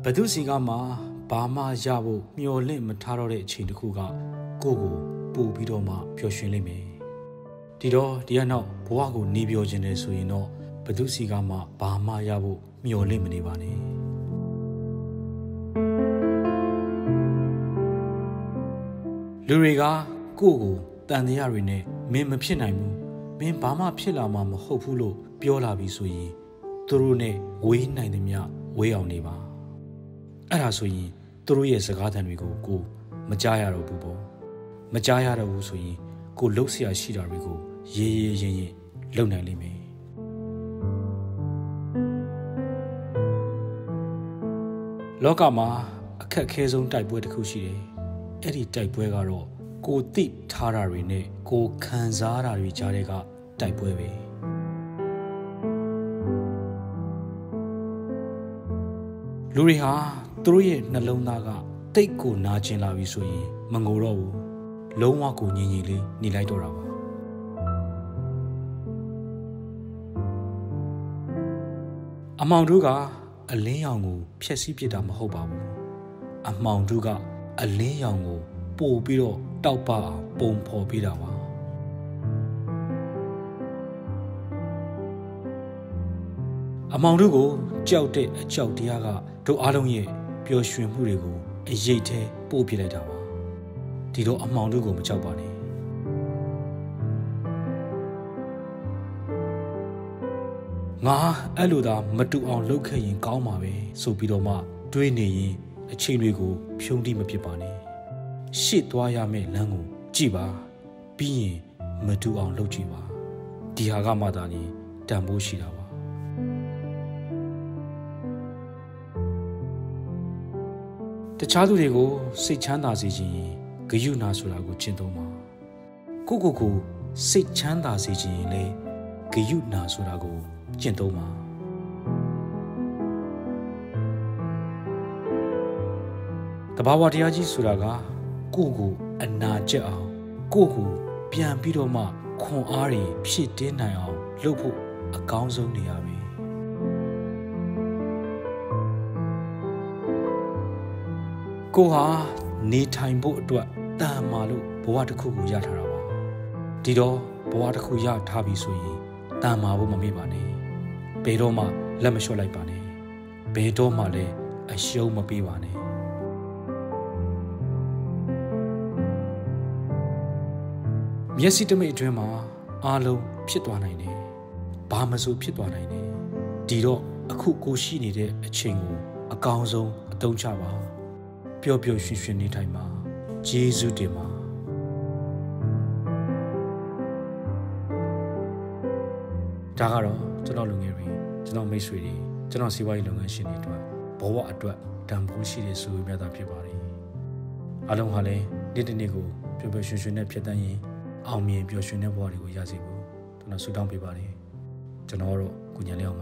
ဘသူစီကမှဘာမှရဖို့မျော်လင့်မထားတော့တဲ့အချိန်တစ်ခုကကိုယ့်ကိုပို့ပြီးတော့မှပျော်ရွှင်လိမ့်မယ်ဒီတော့ဒီကနောက်ဘဝကိုနေပြောခြင်းလေဆိုရင်တော့ဘသူစီကမှဘာမှရဖို့မျော်လင့်မနေပါနဲ့လူတွေကကိုယ့်ကိုတန်တရားတွေနဲ့မင်းမဖြစ်နိုင်ဘူးမင်းဘာမှဖြစ်လာမှာမဟုတ်ဘူးလို့ပြောလာပြီဆိုရင်သူတို့နဲ့ဝေးနိုင်သမျှဝေးအောင်နေပါအဲ့ဒါဆိုရင်သူတို့ရဲ့စကားသံတွေကိုကိုမကြားရတော့ဘူးပေါ့မကြားရတော့ဘူးဆိုရင်ကိုလှုပ်ရှားရှိတာတွေကိုရေးရင်လုပ်နိုင်လိမ့်မယ်လောကမှာအခက်အခဲဆုံးတိုက်ပွဲတစ်ခုရှိတယ်အဲ့ဒီတိုက်ပွဲကတော့ကိုသိထားတာတွေနဲ့ကိုခံစားတာတွေကြားတဲ့ကတိုက်ပွဲပဲလူတွေဟာသူတို့ရဲ့နှလုံးသားကတိတ်ကိုနာကျင်လာပြီဆိုရင်မငိုတော့ဘူးလုံးဝကိုငြိမ်ငြိမ်လေးနေလိုက်တော့တာပါအမောင်တို့ကအလင်းရောင်ကိုဖျက်ဆီးပစ်တာမဟုတ်ပါဘူးအမောင်တို့ကအလင်းရောင်ကိုပို့ပြီးတော့တောက်ပအောင်ပုံဖော်ပေးတာပါအမောင်တို့ကိုကြောက်တဲ့အကြောက်တရားကတို့အားလုံးရဲ့ပျော်ရွှင်မှုတွေကိုအရေးထဲပို့ပြလိုက်တာပါဒီတော့အမောင်တို့ကိုမကြောက်ပါနဲ့ငါအဲ့လိုသာမတူအောင်လုပ်ခဲ့ရင်ကောင်းမှာပဲဆိုပြီးတော့မှတွေးနေရင်အချိန်တွေကိုဖြုံးတိမဖြစ်ပါနဲ့ရှေ့သွားရမယ့်လမ်းကိုကြည့်ပါပြီးရင်မတူအောင်လုပ်ကြည့်ပါဒီဟာကမှသာလေတန်ဖိုးရှိတာပါတခြားသူတွေကိုစိတ်ချမ်းသာစေခြင်းဂရုဏာဆိုတာကိုကျင့်သုံးပါကိုစိတ်ချမ်းသာစေခြင်းရင်လေဂရုဏာဆိုတာကိုကျင့်သုံးပါတဘာဝတရားကြီးဆိုတာကကိုအနာကျက်အောင်ကိုပြန်ပြီးတော့မှခွန်အားတွေဖြည့်တင်းနိုင်အောင်လုပ်ဖို့အကောင်းဆုံးနေရပြီကိုဟာနေထိုင်ဖို့အတွက်တန်မာလို့ဘဝတစ်ခုကိုရထားတာပါဒီတော့ဘဝတစ်ခုရထားပြီဆိုရင်တန်မာဖို့မမေ့ပါနဲ့ဘယ်တော့မှလက်မလျှော့လိုက်ပါနဲ့ဘယ်တော့မှလည်းအရှုံးမပေးပါနဲ့မျက်စိတမိတ်အတွင်းမှာအားလုံးဖြစ်သွားနိုင်တယ်ဘာမဆိုဖြစ်သွားနိုင်တယ်ဒီတော့အခုကိုရှိနေတဲ့အချိန်ကိုအကောင်းဆုံးအသုံးချပါပျော်ပျော်ရွှင်ရွှင်နေထိုင်ပါယေရှုတင်ပါဒါကတော့ကျွန်တော်လူငယ်တွေကျွန်တော်မိတ်ဆွေတွေကျွန်တော်စီးပွားရေးလုပ်ငန်းရှင်တွေအတွက်ဘဝအတွက်တန်ဖိုးရှိတဲ့ဆိုရမြတ်တာဖြစ်ပါတယ်အားလုံးဟာလည်းနေ့တစ်နေ့ကိုပျော်ပျော်ရွှင်ရွှင်နဲ့ဖြတ်သန်းရင်အောင်မြင်ပျော်ရွှင်တဲ့ဘဝတွေကိုရစေဖို့ကျွန်တော်ဆုတောင်းပေးပါတယ်ကျွန်တော်တို့ကိုညံလေးအောင်